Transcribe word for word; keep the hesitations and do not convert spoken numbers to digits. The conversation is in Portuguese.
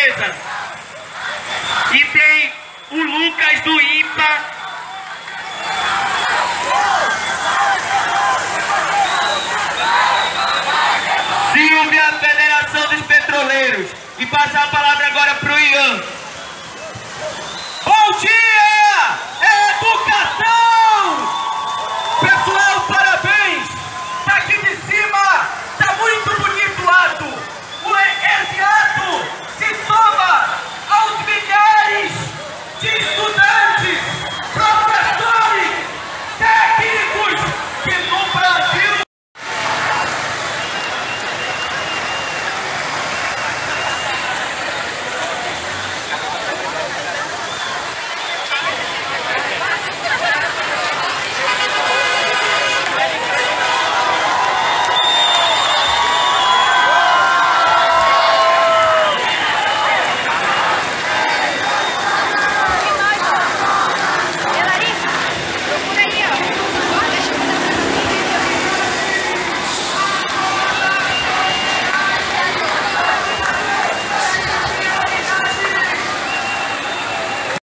Fortaleza. E tem o Lucas do IMPA. Silvia, Federação dos Petroleiros. E passar a palavra agora pro Ian. Bom dia!